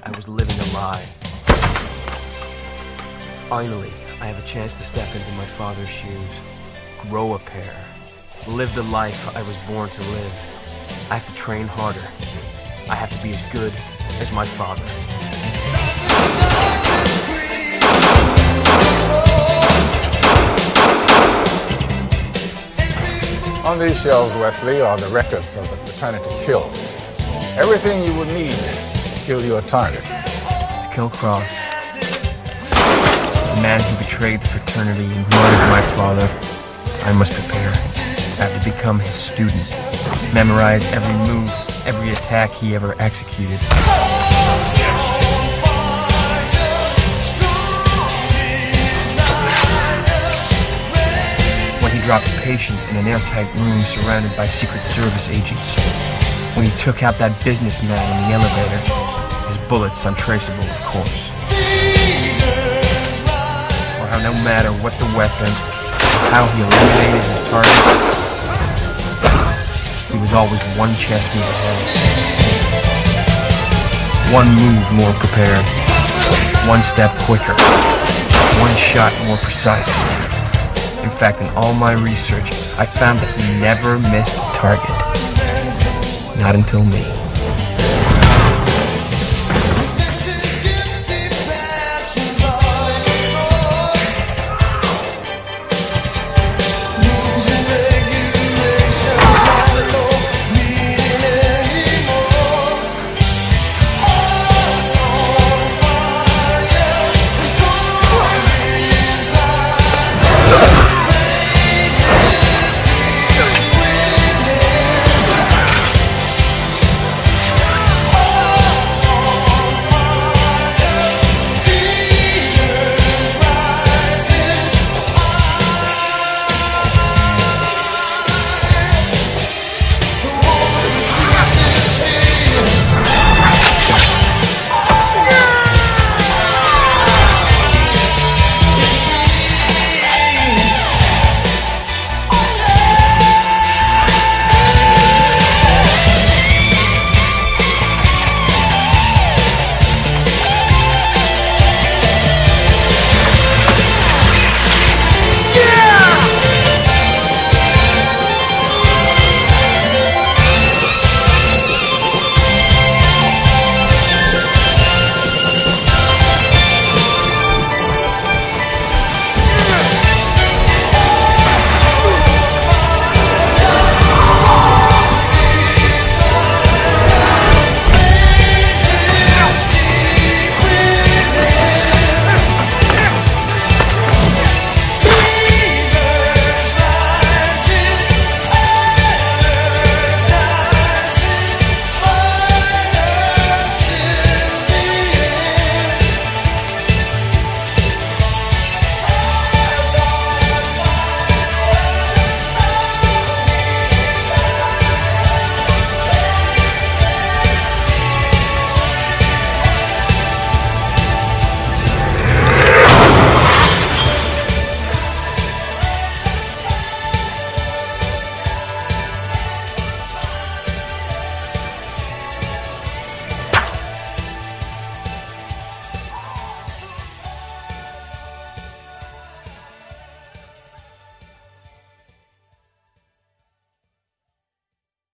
I was living a lie. Finally, I have a chance to step into my father's shoes, grow a pair, live the life I was born to live. I have to train harder. I have to be as good as my father. On these shelves, Wesley, are the records of the fraternity kills. Everything you would need to kill your target. To kill Cross, the man who betrayed the fraternity and murdered my father, I must prepare. I have to become his student, memorize every move, every attack he ever executed. When he dropped a patient in an airtight room surrounded by Secret Service agents. When he took out that businessman in the elevator, his bullets untraceable, of course. Or how no matter what the weapon, or how he eliminated his target, he was always one chess move ahead. One move more prepared. One step quicker. One shot more precise. In fact, in all my research, I found that he never missed a target. Not until me.